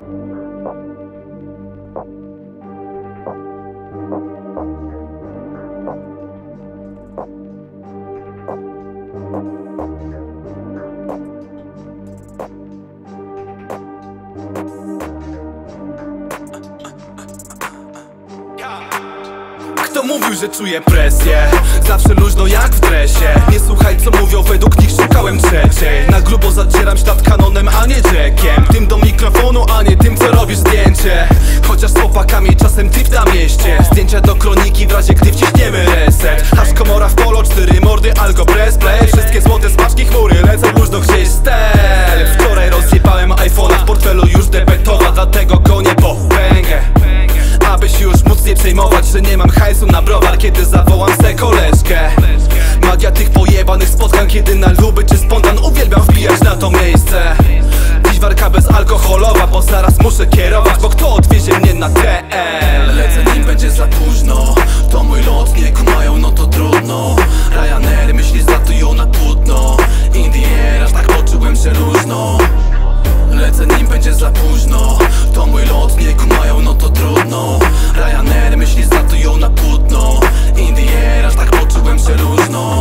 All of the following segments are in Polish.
Kto mówił, że czuję presję? Zawsze luźno jak w dresie. Nie słuchaj co mówią, według nich szukałem trzeciej. Na grubo zacieram ślad kanonem, a nie jackiem. Tym do mikrofonu, a nie tym co robisz zdjęcie. Chociaż z chłopakami czasem trip na mieście. Zdjęcia do kroniki w razie gdy wciśniemy reset. Aż komora w polo, 4 mordy, algo press play. Wszystkie złote smaczki chmury lecą luźno gdzieś stel. Wczoraj rozjebałem iPhone'a, w portfelu już debetowa, dlatego gonię po węgę. Abyś już móc nie przejmować, że nie mam hajsu na browar, kiedy zawołam se koleżkę. Magia tych pojebanych spotkań, kiedy na luby czy spontan uwielbiam wbijać na to miejsce. Dziś warka bezalkoholowa, bo zaraz muszę kierować, bo kto odwiezie mnie na TL? Lecę nim będzie za późno, to mój lot, nie kumają, no to trudno. Ryanair myśli zlatują na płótno. In the air, aż tak poczułem się luźno. Lecę nim będzie za późno, to mój lot, nie kumają, no to trudno. Ryanair myśli zlatują na płótno. In the air, aż tak poczułem się luźno.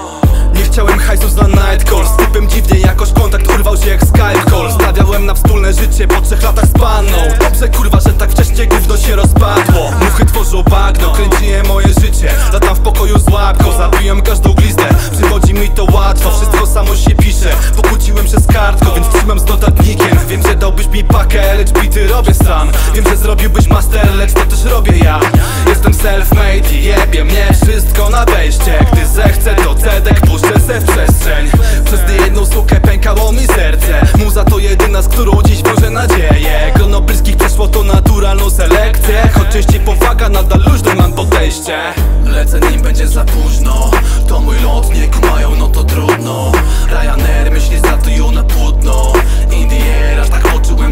Nie chciałem hajsu za night call. Z typem dziwnie jakoś kontakt urwał się jak Skype call. Stawiałem na wspólne życie po 3 latach z panną. Dobrze kurwa, że tak wcześnie gówno się rozpadło. Muchy tworzą bagno, kręciłem moje życie. Latam w pokoju z łapką, zabiłem każdą glizdę. Przychodzi mi to łatwo, wszystko samo się pisze. Pokłóciłem się z kartką, więc trzymam z notatnikiem. Wiem, że dałbyś mi pakę, lecz bity robię sam. Wiem, że zrobiłbyś master, lecz to też robię ja. Jestem self-made i jebie mnie wszystko na wejście. Gdy zechcę to cedek puszczę se w przestrzeń. Przez niejedną sukę pękało mi serce. Muza to jedyna, z którą dziś wiążę nadzieję. Grono bliskich przeszło to naturalną selekcję. Choć częściej powaga, nadal luźne mam podejście. Lecę nim będzie za późno, to mój lot, nie kumają, no to trudno. Ryanair myśli zlatują na płótno. In the air, aż tak poczułem